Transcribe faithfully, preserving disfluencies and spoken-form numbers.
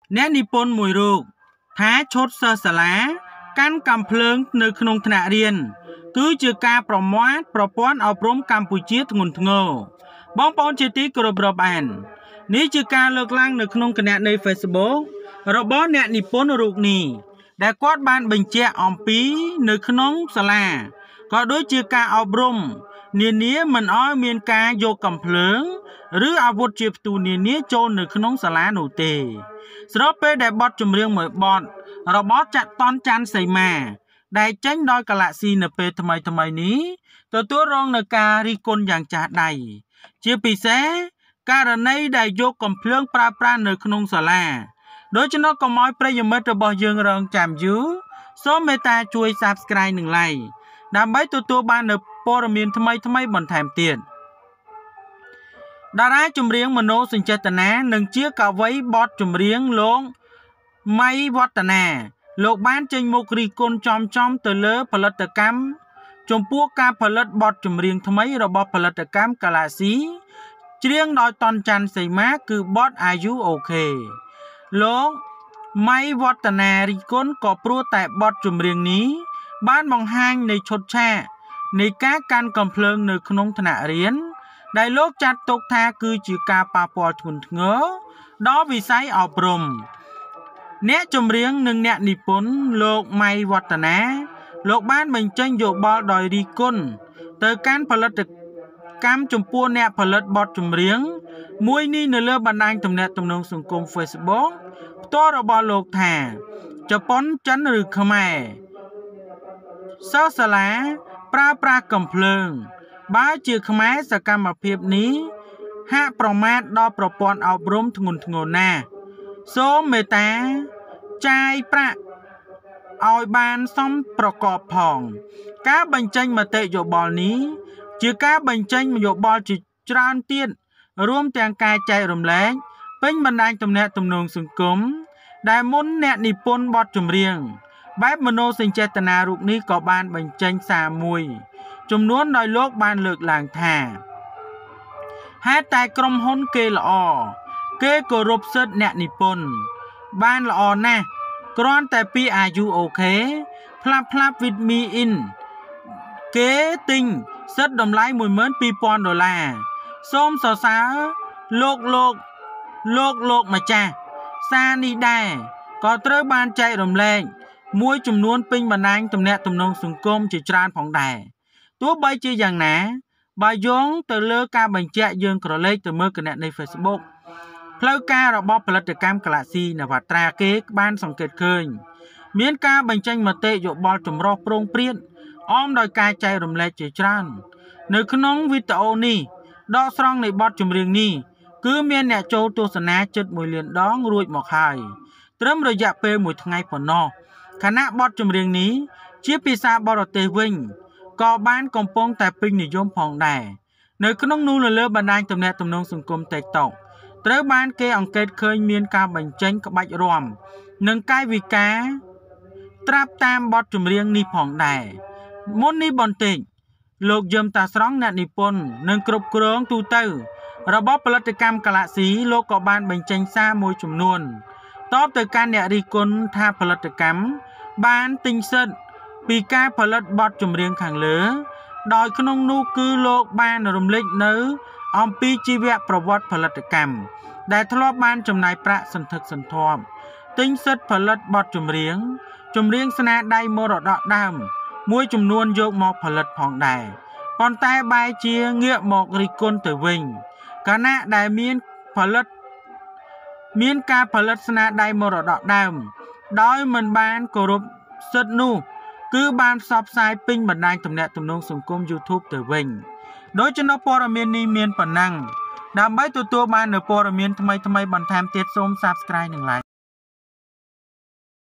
អ្នកនិពន្ធមួយរូបថាឈុតសិស្សសាលាកាន់កាំភ្លើងនៅក្នុងថ្នាក់រៀនគឺជាការប្រមាថប្រព័ន្ធអប់រំកម្ពុជាធ្ងន់ធ្ងរបងប្អូនជាទីគោរពរាប់អាននេះជាការលើកឡើងនៅក្នុងគណនី Facebook របស់អ្នកនិពន្ធរូបនេះដែលគាត់បានបញ្ជាក់អំពីនៅក្នុងសាលាក៏ដូចជាការអប់រំនានាមិនឲ្យមានការយកកាំភ្លើងឬអាវុធជាផ្ទុះនានាចូលនៅក្នុងសាលានោះទេស្របពេលដែលបទចម្រៀងមួយបទរបស់ចាក់តនច័ន្ទសីមាដែលចេញដោយកឡាក់ស៊ីនៅពេលថ្មីថ្មីនេះទទួលរងនឹងការរិះគន់យ៉ាងចាស់ដៃជាពិសេសករណីដែលយកកាំភ្លើងប្រើប្រាស់នៅក្នុងសាលាដូច្នោះកុំឲ្យប្រិយមិត្តរបស់យើងរងចាំយូរសូមមេត្តាជួយ Subscribe និង Like ដើម្បីទទួលបាននូវព័ត៌មានថ្មីថ្មីបន្ថែមទៀតតារាចម្រៀងមនោសញ្ចេតនានិងជាកវីបទចម្រៀងលោកម៉ៃវឌ្ឍនាលោកបានចេញមុខរិះគន់ចំចំទៅលើផលិតកម្មចំពោះការផលិតបទចម្រៀងថ្មីរបស់ផលិតកម្ម Galaxy ច្រៀងដោយតនច័ន្ទសីមាគឺបទ Are You Okay លោកម៉ៃវឌ្ឍនារិះគន់ក៏ព្រោះតែបទចម្រៀងនេះបានបង្ហាញនៃឈុតឆាកនៃការកាន់កាំភ្លើងនៅក្នុងថ្នាក់រៀនដែលលោកចាត់ទុកថាគឺជាការប៉ះពាល់ធ្ងន់ធ្ងរដល់វិស័យអប់រំអ្នកចម្រៀងនិងអ្នកនិពន្ធលោកម៉ៃវឌ្ឍនាលោកបានបញ្ចេញយោបល់ដោយរិះគន់ទៅកាន់ផលិតកម្មចំពោះអ្នកផលិតបទចម្រៀងមួយនេះនៅលើបណ្ដាញទំនាក់ទំនងសង្គម Facebook ផ្ទាល់របស់លោកថាជប៉ុនចិនឬខ្មែរសិស្សសាលាប្រើប្រាស់កាំភ្លើងបើជាខ្មែរសកម្មភាពនេះហាក់ប្រមាថដល់ប្រព័ន្ធអប់រំធ្ងន់ធ្ងរណាស់សូមមេត្តាចាយប្រាក់ឲ្យបានសមប្រកបផងការបញ្ចេញមតិយោបល់នេះជាការបញ្ចេញយោបល់ជាច្រើនទៀតរួមទាំងការចែករំលែកពេញបណ្ដាញទំនាក់ទំនងសង្គមដែលមុនអ្នកនិពន្ធបទចម្រៀងបែបមនោសញ្ចេតនារូបនេះក៏បានបញ្ចេញសារមួយចំនួនដោយលោកបានលើកឡើងថាហេតុតែក្រុមហ៊ុនគេល្អគេគោរពសិទ្ធិអ្នកនិពន្ធបានល្អណាស់គ្រាន់តែពី Are You Okay ផ្លាប់ផ្លាប់ with me in គេទិញសិទ្ធិតម្លៃ មួយម៉ឺនពីរពាន់ដុល្លារសូមសរសើរលោកលោកលោកលោកម្ចាស់សារនេះដែរក៏ត្រូវបានចែករំលែកមួយចំនួនពេញបណ្ដាញទំនាក់ទំនងសង្គមជាច្រើនផងដែរទោះបីជាយ៉ាងណាបើយោងទៅលើការបញ្ជាក់យើងក្រឡេកទៅមើលគណនី Facebook ផ្លូវការរបស់ផលិតកម្ម Galaxy នវត្រាគេបានសង្កេតឃើញមានការបញ្ចេញមតិយោបល់ចម្រុះប្រងព្រាតអមដោយការចែករំលែកជាច្រើននៅក្នុងវីដេអូនេះដកស្រង់នៃបទចម្រៀងនេះគឺមានអ្នកចូលទស្សនាជិតមួយលានដងរួចមកហើយត្រឹមរយៈពេលមួយថ្ងៃប៉ុណ្ណោះខណៈបទចម្រៀងនេះជាភាសាបរទេសវិញក៏បានកំពុងតែពេញនិយមផងដែរនៅក្នុងនោះនៅលើបណ្ដាញទំនាក់ទំនងសង្គម TikTok ត្រូវបានគេអង្កេតឃើញមានការបញ្ចេញក្បាច់រាំនិងកាយវិការត្រាប់តាមបទចម្រៀងនេះផងដែរមុននេះបន្តិចលោកយឹមតាស្រង់អ្នកនិពន្ធនិងគ្រប់គ្រងទូទៅរបស់ផលិតកម្ម Galaxy លោកក៏បានបញ្ចេញសារមួយចំនួនតបទៅកាន់អ្នករិះគន់ថាផលិតកម្មបានទិញសិទ្ធិពីការផលិតបទចម្រៀងខាងលើដោយក្នុងនោះគឺលោកបានរំលេចនៅអំពីជីវប្រវត្តិផលិតកម្មដែលធ្លាប់បានចំណាយប្រាក់សន្ធឹកសន្ធាប់ទិញសិទ្ធិផលិតបទចម្រៀងចម្រៀងស្នាដៃមរតកដើមមួយចំនួនយកមកផលិតផងដែរប៉ុន្តែបែរជាងាកមករិះគន់ទៅវិញខណៈដែលមានផលិតមានការផលិតស្នាដៃមរតកដើមដោយមិនបានគោរពសិទ្ធិនោះគឺបានផ្សព្វផ្សាយពេញបណ្ដាញទំនាក់ទំនងសង្គម YouTube ទៅវិញដូច្នោះព័ត៌មាននេះមានប៉ុណ្ណឹងដើម្បីទទួលបាននូវព័ត៌មានថ្មីៗបន្ថែមទៀតសូម Subscribe និង Like